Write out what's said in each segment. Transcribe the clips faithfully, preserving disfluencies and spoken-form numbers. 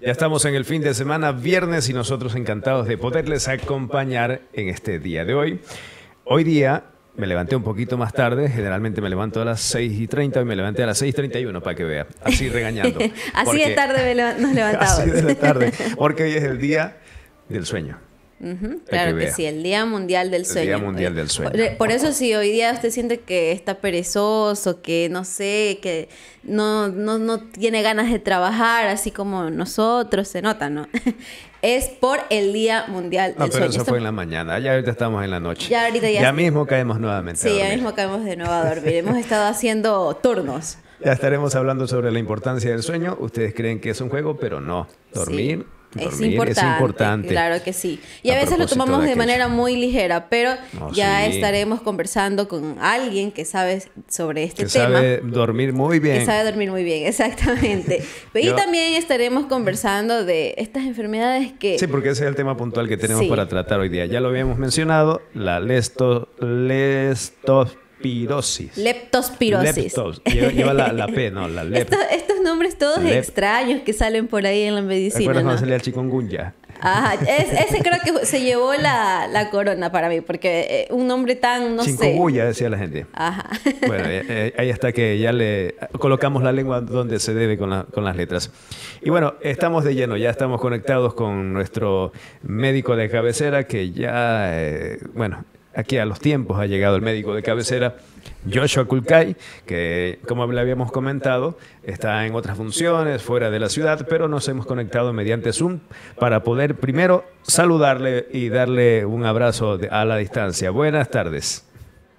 Ya estamos en el fin de semana, viernes, y nosotros encantados de poderles acompañar en este día de hoy. Hoy día me levanté un poquito más tarde, generalmente me levanto a las seis y treinta, y me levanté a las seis y treinta y uno para que vea, así regañando. Así Porque, de tarde me leva- nos levantamos. así de la tarde, porque hoy es el día del sueño. Ujú, Para claro que que vea. sí, el Día Mundial del El Sueño. Día Mundial Eh, del Sueño. Por, por eso si hoy día usted siente que está perezoso, que no sé, que no, no, no tiene ganas de trabajar, así como nosotros, se nota, ¿no? Es por el Día Mundial No, del pero Sueño. eso Esto- fue en la mañana, ya ahorita estamos en la noche. Ya ahorita ya- mismo caemos nuevamente a Sí, ya dormir. mismo caemos de nuevo a dormir. Hemos estado haciendo turnos. Ya estaremos hablando sobre la importancia del sueño. Ustedes creen que es un juego, pero no. Dormir, Sí, es dormir importante, es importante. claro que sí. Y a, A veces lo propósito tomamos de de, aquello. manera muy ligera, pero No, ya sí. estaremos conversando con alguien que sabe sobre este Que tema. sabe dormir muy bien. Que sabe dormir muy bien, exactamente. Y Yo- también estaremos conversando de estas enfermedades que... Sí, porque ese es el tema puntual que tenemos Sí. para tratar hoy día. Ya lo habíamos mencionado, la lesto, lestospirosis. Leptospirosis. Leptos. Lleva, lleva la, la P, no, la lep. Estos, estos nombres todos Lep- extraños que salen por ahí en la ¿Te medicina, acuerdas ¿no? cuando salía el chikungunya? Ajá, es- ese creo que se llevó la, la corona para mí, porque eh, un nombre tan, no sé... Chikungunya, decía la gente. Ajá. Bueno, eh, eh, ahí está que ya le colocamos la lengua donde se debe con, la- con las letras. Y bueno, estamos de lleno, ya estamos conectados con nuestro médico de cabecera, que ya, eh, bueno, aquí a los tiempos ha llegado el médico de cabecera, Joshua Kulkai, que como le habíamos comentado, está en otras funciones fuera de la ciudad, pero nos hemos conectado mediante Zoom para poder primero saludarle y darle un abrazo de- a la distancia. Buenas tardes.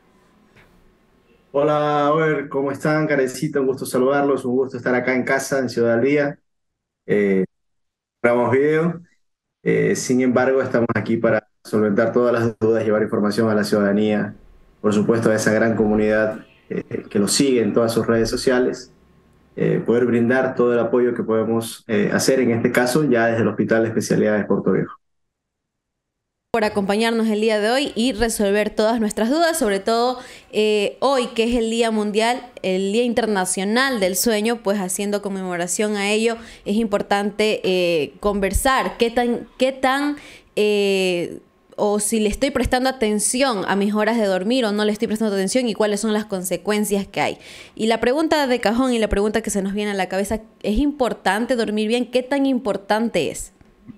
Hola, Ober, ¿cómo están? Carecita, un gusto saludarlos, un gusto estar acá en casa, en Ciudad del Día. Eh, grabamos video, eh, sin embargo, estamos aquí para solventar todas las dudas, llevar información a la ciudadanía, por supuesto a esa gran comunidad eh, que nos sigue en todas sus redes sociales, eh, poder brindar todo el apoyo que podemos eh, hacer, en este caso, ya desde el Hospital de Especialidades Puerto Viejo. Por acompañarnos el día de hoy y resolver todas nuestras dudas, sobre todo eh, hoy que es el Día Mundial, el Día Internacional del Sueño, pues haciendo conmemoración a ello, es importante eh, conversar qué tan, qué tan eh, o si le estoy prestando atención a mis horas de dormir o no le estoy prestando atención y cuáles son las consecuencias que hay. Y la pregunta de cajón y la pregunta que se nos viene a la cabeza, ¿es importante dormir bien? ¿Qué tan importante es?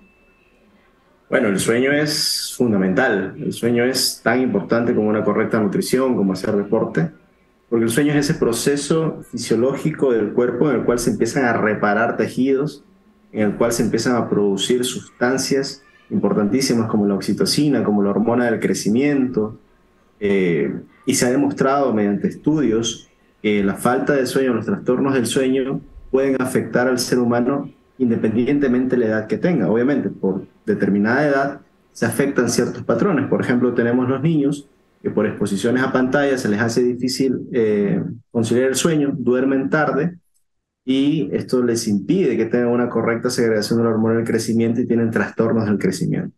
Bueno, el sueño es fundamental. El sueño es tan importante como una correcta nutrición, como hacer deporte, porque el sueño es ese proceso fisiológico del cuerpo en el cual se empiezan a reparar tejidos, en el cual se empiezan a producir sustancias importantísimas como la oxitocina, como la hormona del crecimiento, eh, y se ha demostrado mediante estudios que la falta de sueño, los trastornos del sueño, pueden afectar al ser humano independientemente de la edad que tenga. Obviamente, por determinada edad se afectan ciertos patrones. Por ejemplo, tenemos los niños que por exposiciones a pantalla se les hace difícil eh, conciliar el sueño, duermen tarde y esto les impide que tengan una correcta segregación de la hormona del crecimiento y tienen trastornos del crecimiento.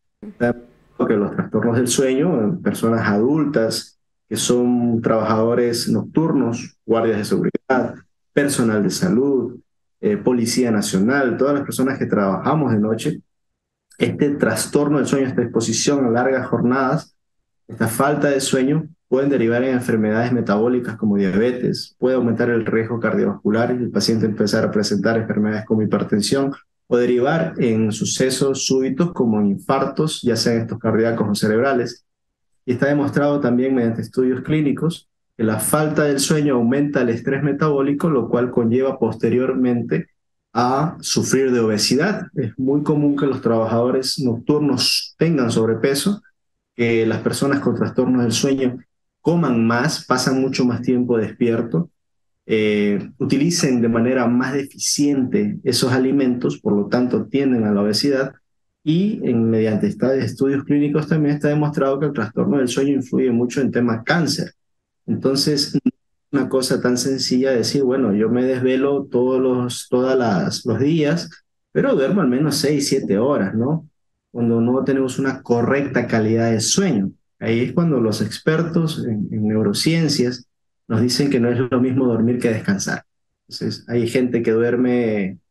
Que los trastornos del sueño en personas adultas que son trabajadores nocturnos, guardias de seguridad, personal de salud, eh, Policía Nacional, todas las personas que trabajamos de noche, este trastorno del sueño, esta exposición a largas jornadas, esta falta de sueño pueden derivar en enfermedades metabólicas como diabetes, puede aumentar el riesgo cardiovascular y el paciente empezar a presentar enfermedades como hipertensión o derivar en sucesos súbitos como en infartos, ya sean estos cardíacos o cerebrales. Y está demostrado también mediante estudios clínicos que la falta del sueño aumenta el estrés metabólico, lo cual conlleva posteriormente a sufrir de obesidad. Es muy común que los trabajadores nocturnos tengan sobrepeso, que las personas con trastornos del sueño coman más, pasan mucho más tiempo despierto, eh, utilicen de manera más deficiente esos alimentos, por lo tanto tienden a la obesidad. Y en, mediante estos estudios clínicos también está demostrado que el trastorno del sueño influye mucho en temas cáncer. Entonces, no es una cosa tan sencilla de decir, bueno, yo me desvelo todos los, todas las, los días, pero duermo al menos seis siete horas, ¿no? Cuando no tenemos una correcta calidad de sueño. Ahí es cuando los expertos en, en neurociencias nos dicen que no es lo mismo dormir que descansar. Entonces, hay gente que duerme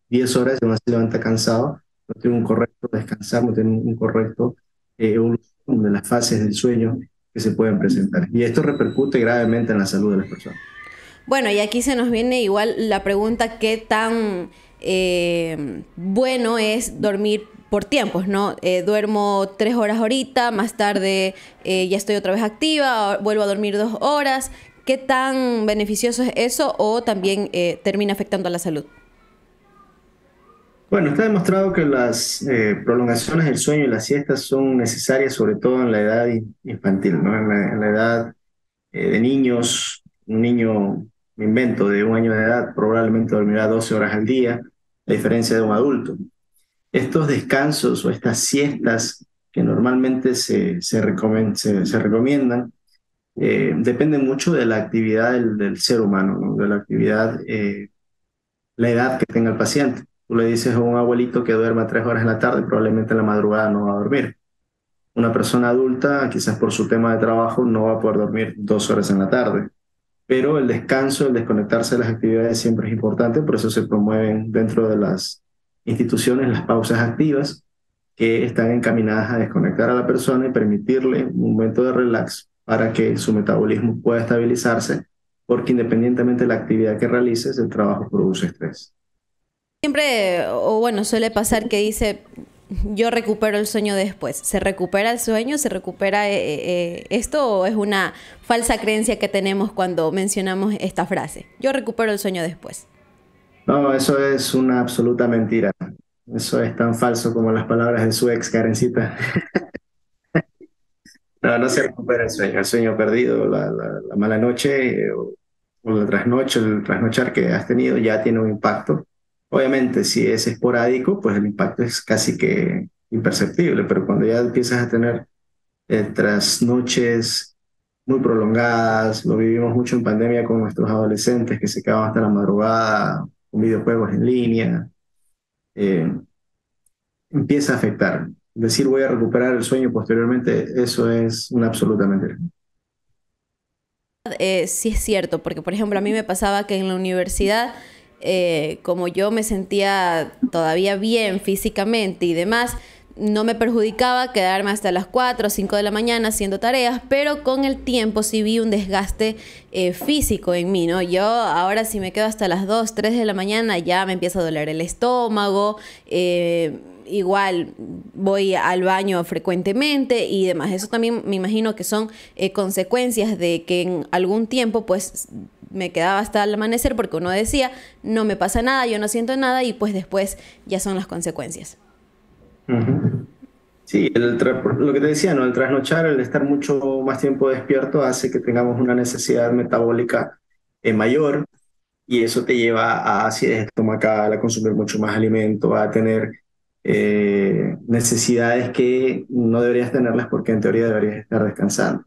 diez horas y aún así se levanta cansado, no tiene un correcto descansar, no tiene un correcto eh, evolución de las fases del sueño que se pueden presentar. Y esto repercute gravemente en la salud de las personas. Bueno, y aquí se nos viene igual la pregunta, ¿qué tan eh, bueno es dormir por tiempos, ¿no? Eh, duermo tres horas ahorita, más tarde eh, ya estoy otra vez activa, vuelvo a dormir dos horas. ¿Qué tan beneficioso es eso o también eh, termina afectando a la salud? Bueno, está demostrado que las eh, prolongaciones del sueño y las siestas son necesarias, sobre todo en la edad in- infantil, ¿no? En la, en la edad eh, de niños, un niño, me invento, de un año de edad, probablemente dormirá doce horas al día, a diferencia de un adulto. Estos descansos o estas siestas que normalmente se, se, recomen- se, se recomiendan eh, dependen mucho de la actividad del, del ser humano, ¿no? De la actividad, eh, la edad que tenga el paciente. Tú le dices a un abuelito que duerma tres horas en la tarde, probablemente en la madrugada no va a dormir. Una persona adulta, quizás por su tema de trabajo, no va a poder dormir dos horas en la tarde. Pero el descanso, el desconectarse de las actividades siempre es importante, por eso se promueven dentro de las instituciones las pausas activas que están encaminadas a desconectar a la persona y permitirle un momento de relax para que su metabolismo pueda estabilizarse, porque independientemente de la actividad que realices, el trabajo produce estrés. Siempre, o bueno, suele pasar que dice, yo recupero el sueño después. ¿Se recupera el sueño? ¿Se recupera eh, eh, esto o es una falsa creencia que tenemos cuando mencionamos esta frase? Yo recupero el sueño después. No, eso es una absoluta mentira. Eso es tan falso como las palabras de su ex, Karencita. No, no se recupera el sueño, el sueño perdido, la, la- la mala noche eh, o, o la trasnoche, el trasnochar que has tenido ya tiene un impacto. Obviamente, si es esporádico, pues el impacto es casi que imperceptible, pero cuando ya empiezas a tener eh, trasnoches muy prolongadas, lo vivimos mucho en pandemia con nuestros adolescentes que se quedaban hasta la madrugada con videojuegos en línea, eh, empieza a afectar. Decir voy a recuperar el sueño posteriormente, eso es una absoluta mentira. Eh, sí es cierto, porque por ejemplo a mí me pasaba que en la universidad, eh, como yo me sentía todavía bien físicamente y demás, no me perjudicaba quedarme hasta las cuatro o cinco de la mañana haciendo tareas, pero con el tiempo sí vi un desgaste eh, físico en mí, ¿no? Yo ahora si me quedo hasta las dos tres de la mañana ya me empieza a doler el estómago, eh, igual voy al baño frecuentemente y demás. Eso también me imagino que son eh, consecuencias de que en algún tiempo pues me quedaba hasta el amanecer porque uno decía, no me pasa nada, yo no siento nada y pues después ya son las consecuencias. Ujú. Sí, el tra- lo que te decía, ¿no? El trasnochar, el estar mucho más tiempo despierto hace que tengamos una necesidad metabólica eh, mayor y eso te lleva a acidez estomacal, a consumir mucho más alimento, a tener eh, necesidades que no deberías tenerlas porque en teoría deberías estar descansando.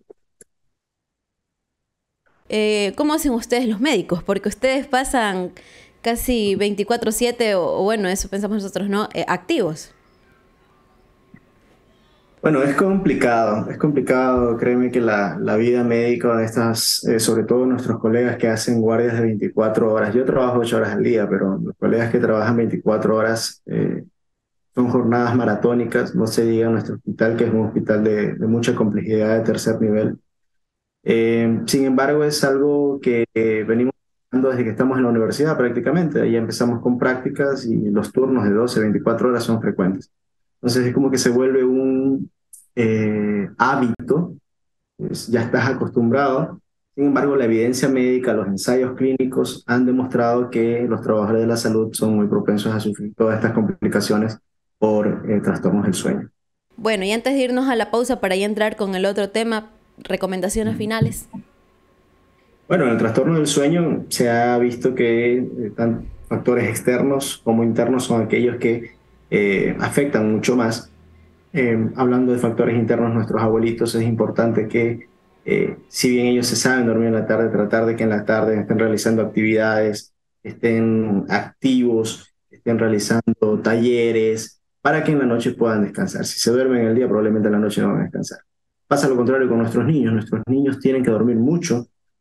Eh, ¿cómo hacen ustedes los médicos? Porque ustedes pasan casi veinticuatro siete o, o bueno, eso pensamos nosotros, ¿no? Eh, activos. Bueno, es complicado, es complicado, créeme que la, la vida médica de estas, eh, sobre todo nuestros colegas que hacen guardias de veinticuatro horas, yo trabajo ocho horas al día, pero los colegas que trabajan veinticuatro horas eh, son jornadas maratónicas, no se diga nuestro hospital, que es un hospital de, de mucha complejidad de tercer nivel. Eh, sin embargo, es algo que eh, venimos haciendo desde que estamos en la universidad prácticamente, ahí empezamos con prácticas y los turnos de doce, veinticuatro horas son frecuentes. Entonces es como que se vuelve un eh, hábito, pues, ya estás acostumbrado. Sin embargo, la evidencia médica, los ensayos clínicos han demostrado que los trabajadores de la salud son muy propensos a sufrir todas estas complicaciones por eh, trastornos del sueño. Bueno, y antes de irnos a la pausa para ya entrar con el otro tema, recomendaciones finales. Bueno, en el trastorno del sueño se ha visto que eh, tanto factores externos como internos son aquellos que eh, afectan mucho más. Eh, hablando de factores internos, nuestros abuelitos, es importante que, eh, si bien ellos se saben dormir en la tarde, tratar de que en la tarde estén realizando actividades, estén activos, estén realizando talleres, para que en la noche puedan descansar. Si se duermen en el día, probablemente en la noche no van a descansar. Pasa lo contrario con nuestros niños. Nuestros niños tienen que dormir mucho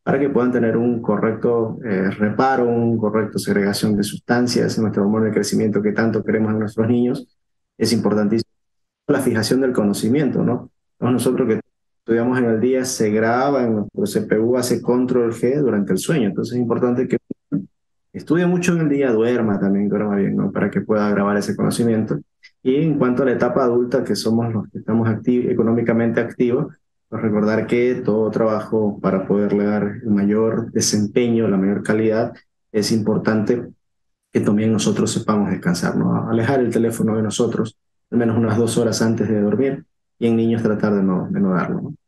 para que puedan tener un correcto eh, reparo, un correcto segregación de sustancias en nuestro hormona de crecimiento que tanto queremos en nuestros niños. Es importantísimo la fijación del conocimiento, ¿no? Entonces, nosotros que estudiamos en el día se graba en nuestro C P U, hace control G durante el sueño. Entonces es importante que estudie mucho en el día, duerma también, duerma bien, ¿no? Para que pueda grabar ese conocimiento. Y en cuanto a la etapa adulta, que somos los que estamos activ económicamente activos, pues recordar que todo trabajo para poderle dar el mayor desempeño, la mayor calidad, es importante que también nosotros sepamos descansar, ¿no? Alejar el teléfono de nosotros al menos unas dos horas antes de dormir, y en niños tratar de no, de no darlo, ¿no?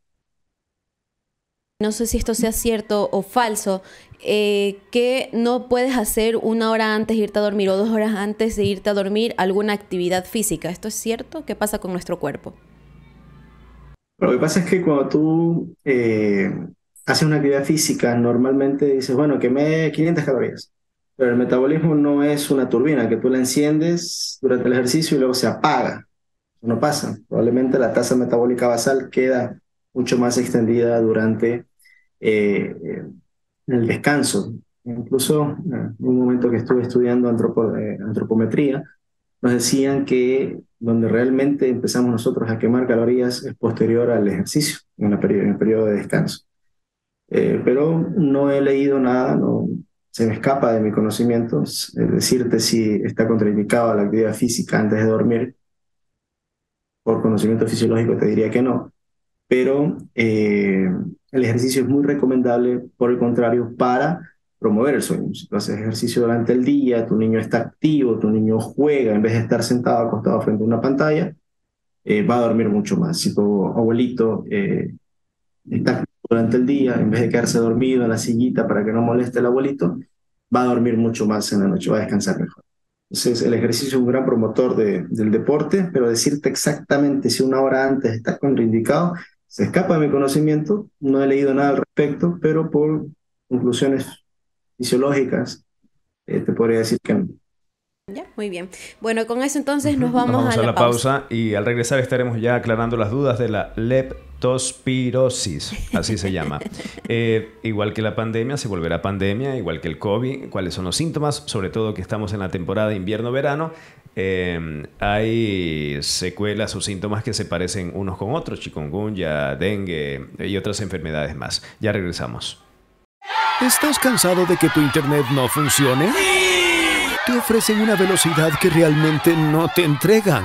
No sé si esto sea cierto o falso, eh, que no puedes hacer una hora antes de irte a dormir o dos horas antes de irte a dormir alguna actividad física. ¿Esto es cierto? ¿Qué pasa con nuestro cuerpo? Lo que pasa es que cuando tú eh, haces una actividad física, normalmente dices, bueno, quemé quinientas calorías, pero el metabolismo no es una turbina que tú la enciendes durante el ejercicio y luego se apaga. Eso no pasa. Probablemente la tasa metabólica basal queda mucho más extendida durante eh, eh, el descanso. Incluso en un momento que estuve estudiando antropo, eh, antropometría, nos decían que donde realmente empezamos nosotros a quemar calorías es posterior al ejercicio, en, la peri en el periodo de descanso. Eh, pero no he leído nada, no, se me escapa de mi conocimiento es decirte si está contraindicada la actividad física antes de dormir. Por conocimiento fisiológico te diría que no, pero eh, el ejercicio es muy recomendable, por el contrario, para promover el sueño. Si tú haces ejercicio durante el día, tu niño está activo, tu niño juega, en vez de estar sentado acostado frente a una pantalla, eh, va a dormir mucho más. Si tu abuelito eh, está activo durante el día, en vez de quedarse dormido en la sillita para que no moleste el abuelito, va a dormir mucho más en la noche, va a descansar mejor. Entonces, el ejercicio es un gran promotor de, del deporte, pero decirte exactamente si una hora antes está contraindicado, se escapa de mi conocimiento, no he leído nada al respecto, pero por conclusiones fisiológicas, eh, te podría decir que no. Ya, muy bien. Bueno, con eso entonces nos vamos, nos vamos a, a la la pausa. pausa y al regresar estaremos ya aclarando las dudas de la leptospirosis, así se llama. Eh, igual que la pandemia, se volverá pandemia, igual que el COVID. ¿Cuáles son los síntomas? Sobre todo que estamos en la temporada de invierno-verano. Eh, hay secuelas o síntomas que se parecen unos con otros, chikungunya, dengue y otras enfermedades más. Ya regresamos. ¿Estás cansado de que tu internet no funcione? Te ofrecen una velocidad que realmente no te entregan.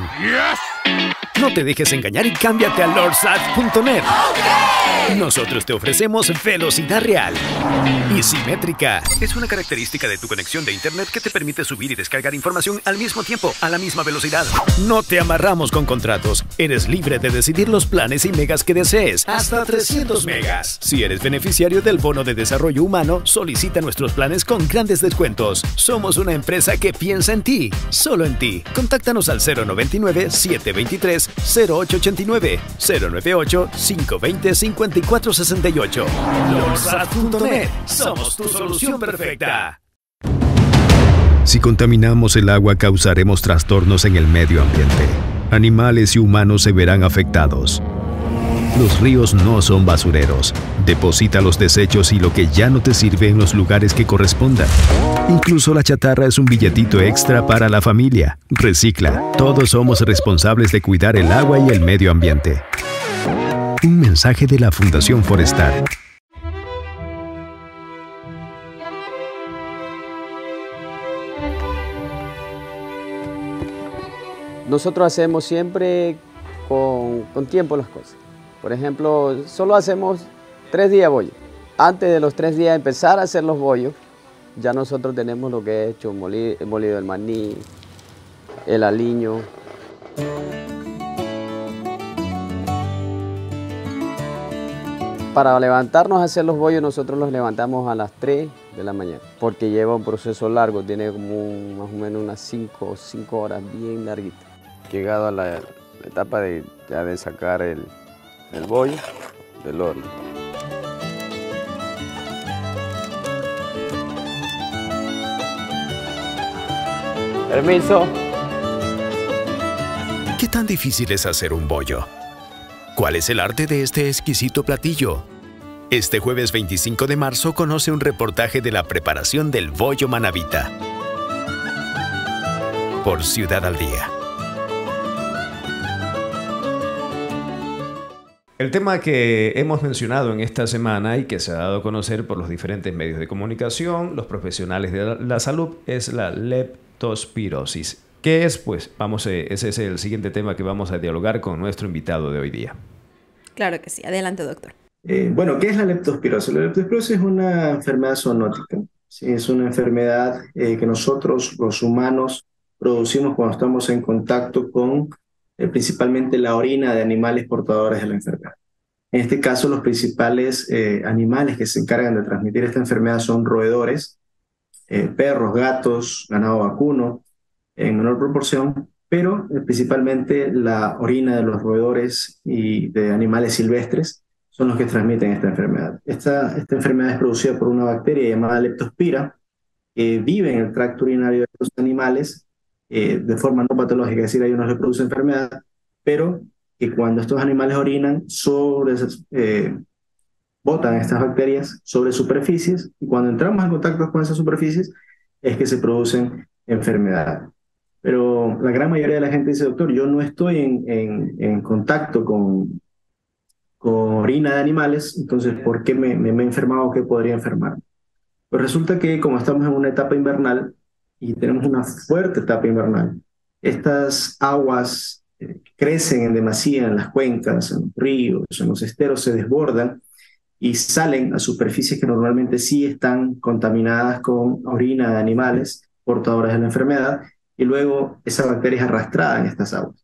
No te dejes engañar y cámbiate a lordsat punto net. Nosotros te ofrecemos velocidad real y simétrica. Es una característica de tu conexión de internet que te permite subir y descargar información al mismo tiempo, a la misma velocidad. No te amarramos con contratos. Eres libre de decidir los planes y megas que desees. Hasta trescientos megas. Si eres beneficiario del bono de desarrollo humano, solicita nuestros planes con grandes descuentos. Somos una empresa que piensa en ti, solo en ti. Contáctanos al cero noventa y nueve, setecientos veintitrés, cero ocho ochenta y nueve, cero noventa y ocho, quinientos veinte, cincuenta y cuatro sesenta y ocho. lordsat punto net. Somos tu solución perfecta. Si contaminamos el agua, causaremos trastornos en el medio ambiente. Animales y humanos se verán afectados. Los ríos no son basureros. Deposita los desechos y lo que ya no te sirve en los lugares que correspondan. Incluso la chatarra es un billetito extra para la familia. Recicla. Todos somos responsables de cuidar el agua y el medio ambiente. Un mensaje de la Fundación Forestal. Nosotros hacemos siempre con, con tiempo las cosas. Por ejemplo, solo hacemos tres días bollo. Antes de los tres días de empezar a hacer los bollos, ya nosotros tenemos lo que he hecho, molido, el molido del maní, el aliño. Para levantarnos a hacer los bollos, nosotros los levantamos a las tres de la mañana, porque lleva un proceso largo, tiene como un, más o menos unas cinco horas bien larguitas. Llegado a la, la etapa de, ya de sacar el, el bollo del horno. Permiso. ¿Qué tan difícil es hacer un bollo? ¿Cuál es el arte de este exquisito platillo? Este jueves veinticinco de marzo conoce un reportaje de la preparación del bollo manavita por Ciudad al Día. El tema que hemos mencionado en esta semana y que se ha dado a conocer por los diferentes medios de comunicación, los profesionales de la, la salud, es la leptospirosis. ¿Qué es? Pues vamos, a, ese es el siguiente tema que vamos a dialogar con nuestro invitado de hoy día. Claro que sí. Adelante, doctor. Eh, bueno, ¿qué es la leptospirosis? La leptospirosis es una enfermedad zoonótica. ¿Sí? Es una enfermedad eh, que nosotros, los humanos, producimos cuando estamos en contacto con eh, principalmente la orina de animales portadores de la enfermedad. En este caso, los principales eh, animales que se encargan de transmitir esta enfermedad son roedores, eh, perros, gatos, ganado vacuno, en menor proporción, pero eh, principalmente la orina de los roedores y de animales silvestres son los que transmiten esta enfermedad. Esta, esta enfermedad es producida por una bacteria llamada Leptospira, que vive en el tracto urinario de los animales eh, de forma no patológica, es decir, a ellos no les produce enfermedad, pero que cuando estos animales orinan, sobre esas, eh, botan estas bacterias sobre superficies, y cuando entramos en contacto con esas superficies es que se producen enfermedades. Pero la gran mayoría de la gente dice, doctor, yo no estoy en, en, en contacto con con orina de animales, entonces, ¿por qué me, me, me he enfermado o qué podría enfermarme? Pues resulta que como estamos en una etapa invernal y tenemos una fuerte etapa invernal, estas aguas eh, crecen en demasía en las cuencas, en los ríos, en los esteros, se desbordan y salen a superficies que normalmente sí están contaminadas con orina de animales portadoras de la enfermedad, y luego esa bacteria es arrastrada en estas aguas.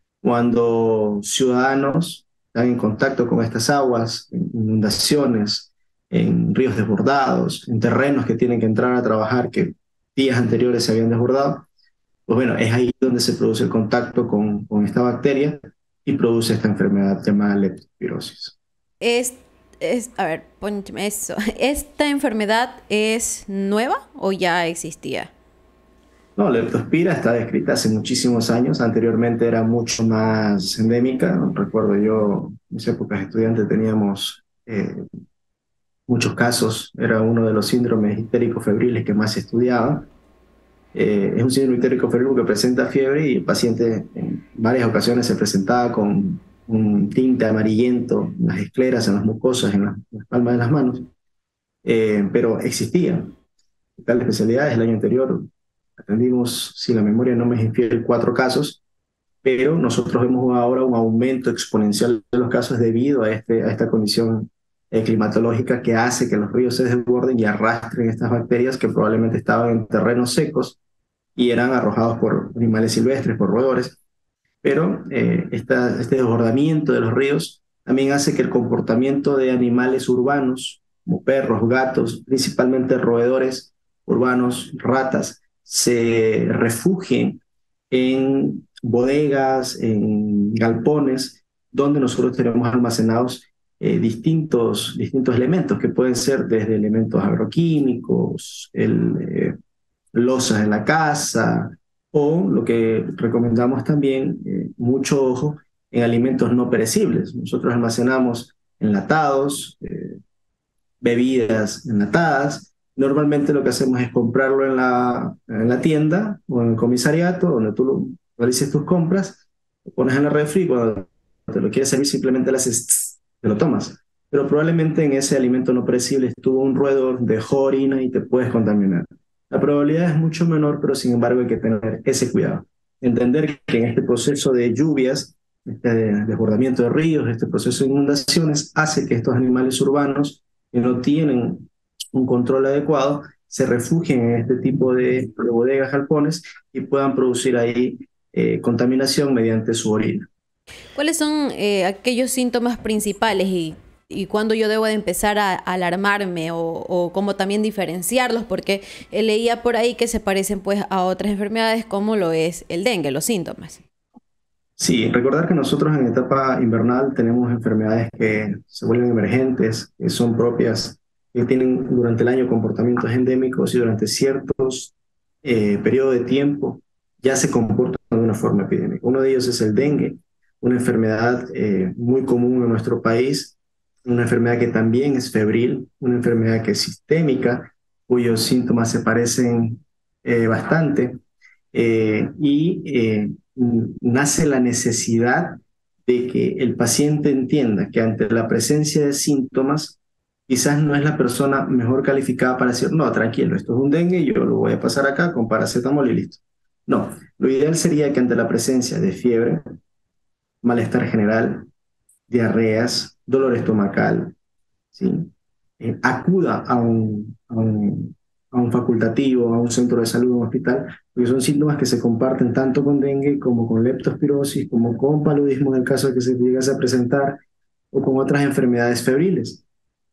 Cuando ciudadanos están en contacto con estas aguas, en inundaciones, en ríos desbordados, en terrenos que tienen que entrar a trabajar que días anteriores se habían desbordado, pues bueno, es ahí donde se produce el contacto con, con esta bacteria y produce esta enfermedad llamada leptospirosis. Es, es, a ver, pónteme eso. ¿Esta enfermedad es nueva o ya existía? No, la leptospira está descrita hace muchísimos años. Anteriormente era mucho más endémica. Recuerdo yo, en mis épocas estudiantes teníamos eh, muchos casos. Era uno de los síndromes histéricos febriles que más se estudiaba. Eh, es un síndrome histérico febril que presenta fiebre y el paciente en varias ocasiones se presentaba con un tinte amarillento en las escleras, en las mucosas, en las, en las palmas de las manos. Eh, pero existía. Tal especialidades el año anterior atendimos, si la memoria no me es infiel, cuatro casos, pero nosotros vemos ahora un aumento exponencial de los casos debido a, este, a esta condición eh, climatológica que hace que los ríos se desborden y arrastren estas bacterias que probablemente estaban en terrenos secos y eran arrojados por animales silvestres, por roedores. Pero eh, esta, este desbordamiento de los ríos también hace que el comportamiento de animales urbanos, como perros, gatos, principalmente roedores urbanos, ratas, se refugien en bodegas, en galpones, donde nosotros tenemos almacenados eh, distintos, distintos elementos, que pueden ser desde elementos agroquímicos, el, eh, losas en la casa, o lo que recomendamos también, eh, mucho ojo, en alimentos no perecibles. Nosotros almacenamos enlatados, eh, bebidas enlatadas. Normalmente lo que hacemos es comprarlo en la, en la tienda o en el comisariato, donde tú lo, realices tus compras, lo pones en la refri y cuando te lo quieres servir simplemente le haces tss, te lo tomas. Pero probablemente en ese alimento no perecible estuvo un roedor, dejó orina y te puedes contaminar. La probabilidad es mucho menor, pero sin embargo hay que tener ese cuidado. Entender que en este proceso de lluvias, este desbordamiento de ríos, este proceso de inundaciones, hace que estos animales urbanos que no tienen un control adecuado, se refugien en este tipo de, de bodegas, galpones y puedan producir ahí eh, contaminación mediante su orina. ¿Cuáles son eh, aquellos síntomas principales y, y cuándo yo debo de empezar a, a alarmarme o, o cómo también diferenciarlos? Porque leía por ahí que se parecen pues a otras enfermedades como lo es el dengue, los síntomas. Sí, recordar que nosotros en etapa invernal tenemos enfermedades que se vuelven emergentes, que son propias, que tienen durante el año comportamientos endémicos y durante ciertos eh, periodos de tiempo ya se comportan de una forma epidémica. Uno de ellos es el dengue, una enfermedad eh, muy común en nuestro país una enfermedad que también es febril, una enfermedad que es sistémica, cuyos síntomas se parecen eh, bastante, eh, y eh, nace la necesidad de que el paciente entienda que ante la presencia de síntomas, quizás no es la persona mejor calificada para decir, no, tranquilo, esto es un dengue, yo lo voy a pasar acá con paracetamol y listo. No, lo ideal sería que ante la presencia de fiebre, malestar general, diarreas, dolor estomacal, ¿sí? Eh, acuda a un, a, un, a un facultativo, a un centro de salud, a un hospital, porque son síntomas que se comparten tanto con dengue como con leptospirosis, como con paludismo en el caso de que se llegase a presentar, o con otras enfermedades febriles.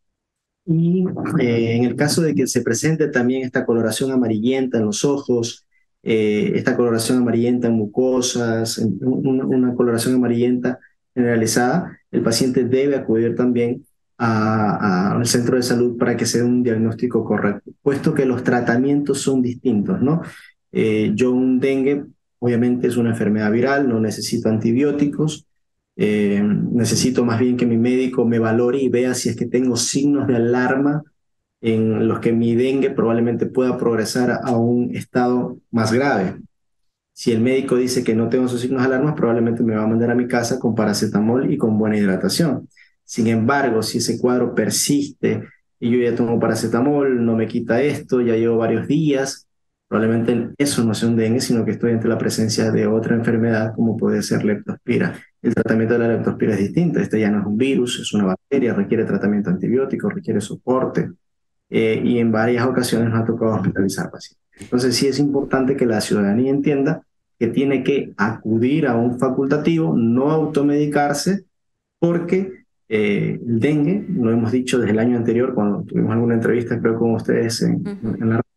Y eh, en el caso de que se presente también esta coloración amarillenta en los ojos, eh, esta coloración amarillenta en mucosas, en una, una coloración amarillenta generalizada, el paciente debe acudir también a, a, al centro de salud para que se dé un diagnóstico correcto, puesto que los tratamientos son distintos, ¿no? Eh, yo un dengue, obviamente es una enfermedad viral, no necesito antibióticos. Eh, necesito más bien que mi médico me valore y vea si es que tengo signos de alarma en los que mi dengue probablemente pueda progresar a un estado más grave. Si el médico dice que no tengo esos signos de alarma, probablemente me va a mandar a mi casa con paracetamol y con buena hidratación. Sin embargo, si ese cuadro persiste y yo ya tomo paracetamol, no me quita esto, ya llevo varios días, probablemente eso no sea un dengue, sino que estoy ante la presencia de otra enfermedad como puede ser leptospira. El tratamiento de la leptospira es distinto. Este ya no es un virus, es una bacteria, requiere tratamiento antibiótico, requiere soporte, eh, y en varias ocasiones nos ha tocado hospitalizar pacientes. Entonces sí es importante que la ciudadanía entienda que tiene que acudir a un facultativo, no automedicarse, porque eh, el dengue, lo hemos dicho desde el año anterior, cuando tuvimos alguna entrevista, creo, con ustedes en, uh-huh. en la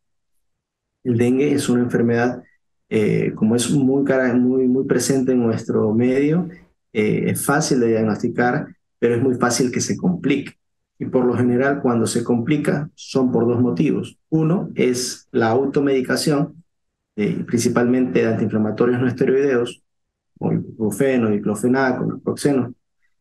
el dengue es una enfermedad, eh, como es muy, cara, muy, muy presente en nuestro medio, eh, es fácil de diagnosticar, pero es muy fácil que se complique. Y por lo general, cuando se complica, son por dos motivos. Uno es la automedicación, eh, principalmente de antiinflamatorios no esteroideos, como ibuprofeno, diclofenaco, naproxeno.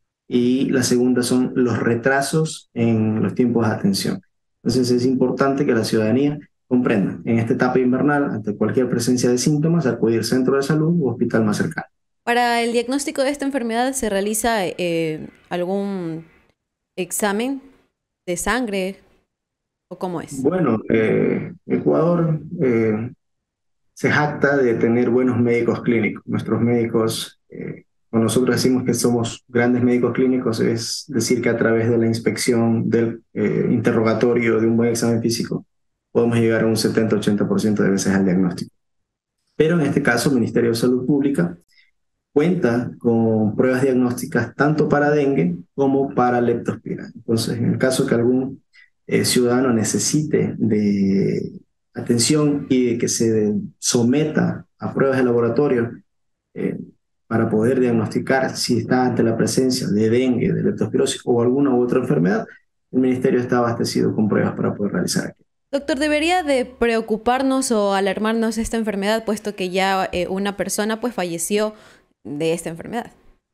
Y la segunda son los retrasos en los tiempos de atención. Entonces es importante que la ciudadanía comprenda, en esta etapa invernal, ante cualquier presencia de síntomas, acudir al centro de salud o hospital más cercano. Para el diagnóstico de esta enfermedad, ¿se realiza eh, algún examen de sangre o cómo es? Bueno, eh, Ecuador eh, se jacta de tener buenos médicos clínicos. Nuestros médicos, eh, cuando nosotros decimos que somos grandes médicos clínicos, es decir que a través de la inspección, del eh, interrogatorio, de un buen examen físico, podemos llegar a un setenta a ochenta por ciento de veces al diagnóstico. Pero en este caso, el Ministerio de Salud Pública cuenta con pruebas diagnósticas tanto para dengue como para leptospira. Entonces, en el caso que algún eh, ciudadano necesite de atención y de que se someta a pruebas de laboratorio eh, para poder diagnosticar si está ante la presencia de dengue, de leptospirosis o alguna u otra enfermedad, el Ministerio está abastecido con pruebas para poder realizar aquello. Doctor, ¿debería de preocuparnos o alarmarnos esta enfermedad, puesto que ya eh, una persona pues falleció de esta enfermedad?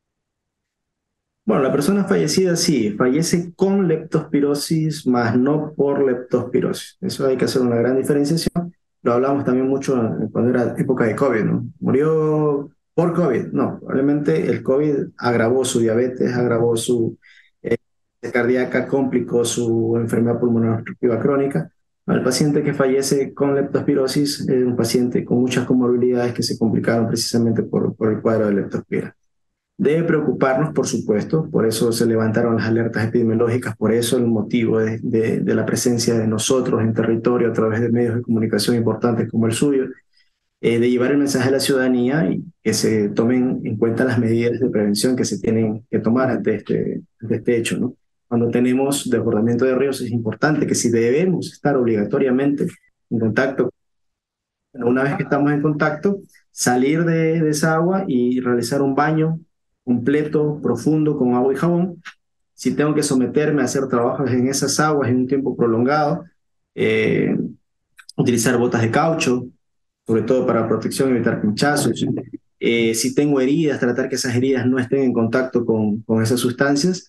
Bueno, la persona fallecida sí, fallece con leptospirosis, más no por leptospirosis. Eso hay que hacer una gran diferenciación. Lo hablamos también mucho cuando era época de COVID, ¿no? Murió por COVID. No, probablemente el COVID agravó su diabetes, agravó su eh, cardíaca, complicó su enfermedad pulmonar obstructiva crónica. El paciente que fallece con leptospirosis es un paciente con muchas comorbilidades que se complicaron precisamente por, por el cuadro de leptospira. Debe preocuparnos, por supuesto, por eso se levantaron las alertas epidemiológicas, por eso el motivo de, de, de la presencia de nosotros en territorio a través de medios de comunicación importantes como el suyo, eh, de llevar el mensaje a la ciudadanía y que se tomen en cuenta las medidas de prevención que se tienen que tomar ante este, ante este hecho, ¿no? Cuando tenemos desbordamiento de ríos es importante que si debemos estar obligatoriamente en contacto, una vez que estamos en contacto, salir de, de esa agua y realizar un baño completo, profundo, con agua y jabón. Si tengo que someterme a hacer trabajos en esas aguas en un tiempo prolongado, eh, utilizar botas de caucho, sobre todo para protección, evitar pinchazos. Eh, si tengo heridas, tratar que esas heridas no estén en contacto con, con esas sustancias.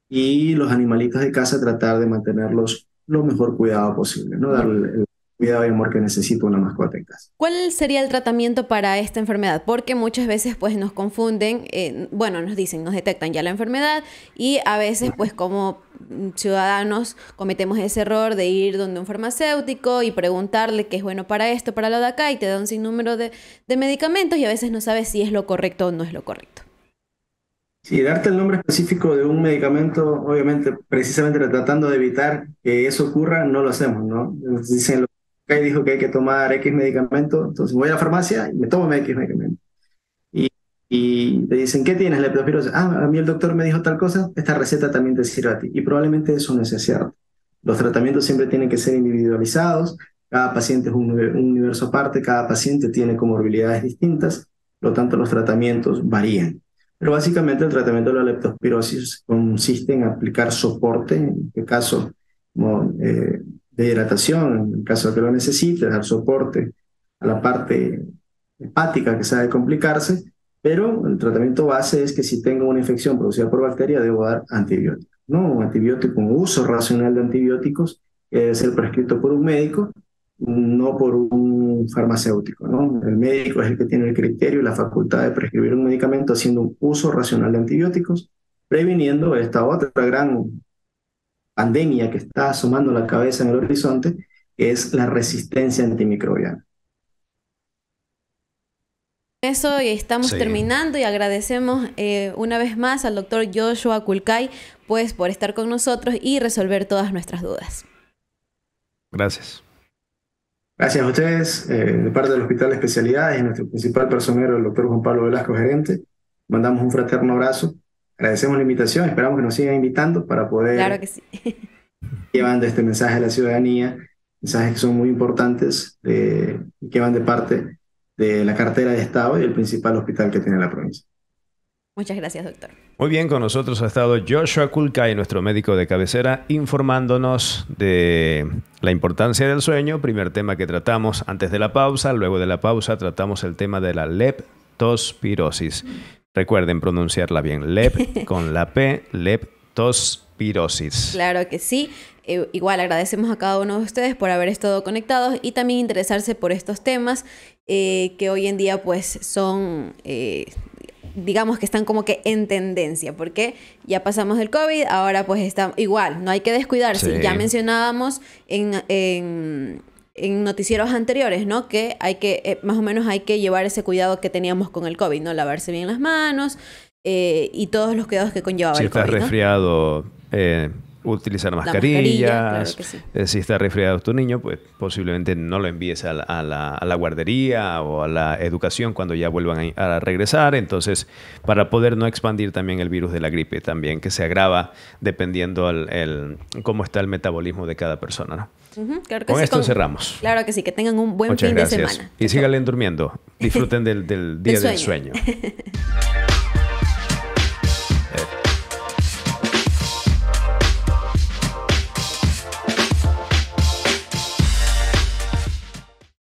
y los animalitos de casa tratar de mantenerlos lo mejor cuidado posible, ¿no? Darle el cuidado y amor que necesita una mascota en casa. ¿Cuál sería el tratamiento para esta enfermedad? Porque muchas veces pues nos confunden, eh, bueno, nos dicen, nos detectan ya la enfermedad y a veces pues como ciudadanos cometemos ese error de ir donde un farmacéutico y preguntarle qué es bueno para esto, para lo de acá, y te da un sinnúmero de, de medicamentos y a veces no sabes si es lo correcto o no es lo correcto. Sí, darte el nombre específico de un medicamento, obviamente, precisamente tratando de evitar que eso ocurra, no lo hacemos, ¿no? Nos dicen, que dijo que hay que tomar X medicamento, entonces voy a la farmacia y me tomo X medicamento. Y, y te dicen, ¿qué tienes? Leptospirosis. Ah, a mí el doctor me dijo tal cosa, esta receta también te sirve a ti. Y probablemente eso no sea cierto. Los tratamientos siempre tienen que ser individualizados, cada paciente es un, un universo aparte, cada paciente tiene comorbilidades distintas, por lo tanto los tratamientos varían. Pero básicamente el tratamiento de la leptospirosis consiste en aplicar soporte, en este caso como, eh, de hidratación, en el caso de que lo necesite, dar soporte a la parte hepática que sabe complicarse, pero el tratamiento base es que si tengo una infección producida por bacteria debo dar antibióticos, ¿no? Un antibiótico, un uso racional de antibióticos que debe ser prescrito por un médico, no por un farmacéutico, ¿no? El médico es el que tiene el criterio y la facultad de prescribir un medicamento haciendo un uso racional de antibióticos, previniendo esta otra gran pandemia que está asomando la cabeza en el horizonte, que es la resistencia antimicrobiana. Eso, y estamos Sí. terminando y agradecemos eh, una vez más al doctor Joshua Kulkai pues por estar con nosotros y resolver todas nuestras dudas. Gracias. Gracias a ustedes, eh, de parte del Hospital de Especialidades y nuestro principal personero, el doctor Juan Pablo Velasco, gerente, mandamos un fraterno abrazo. Agradecemos la invitación, esperamos que nos sigan invitando para poder Claro que sí. llevando este mensaje a la ciudadanía, mensajes que son muy importantes de, y que van de parte de la cartera de Estado y el principal hospital que tiene la provincia. Muchas gracias, doctor. Muy bien, con nosotros ha estado Joshua Kulkai, nuestro médico de cabecera, informándonos de la importancia del sueño. Primer tema que tratamos antes de la pausa. Luego de la pausa tratamos el tema de la leptospirosis. Recuerden pronunciarla bien. Lep con la P, leptospirosis. Claro que sí. Eh, igual agradecemos a cada uno de ustedes por haber estado conectados y también interesarse por estos temas eh, que hoy en día pues son... Eh, digamos que están como que en tendencia, porque ya pasamos del COVID, ahora pues está igual, no hay que descuidarse. Sí. Ya mencionábamos en, en, en noticieros anteriores, ¿no? Que hay que, eh, más o menos hay que llevar ese cuidado que teníamos con el COVID, ¿no? Lavarse bien las manos eh, y todos los cuidados que conllevaba Si el estás COVID, ¿no? resfriado, eh, utilizar mascarilla, mascarillas. claro que sí. Eh, si está resfriado tu niño, pues posiblemente no lo envíes a la, a la, a la guardería o a la educación cuando ya vuelvan a, a regresar. Entonces, para poder no expandir también el virus de la gripe también, que se agrava dependiendo el, el, cómo está el metabolismo de cada persona, ¿no? Uh-huh, claro que Con sí, esto con- cerramos. Claro que sí, que tengan un buen Muchas fin gracias. de semana. Y síganle durmiendo. Disfruten del, del día del sueño. sueño.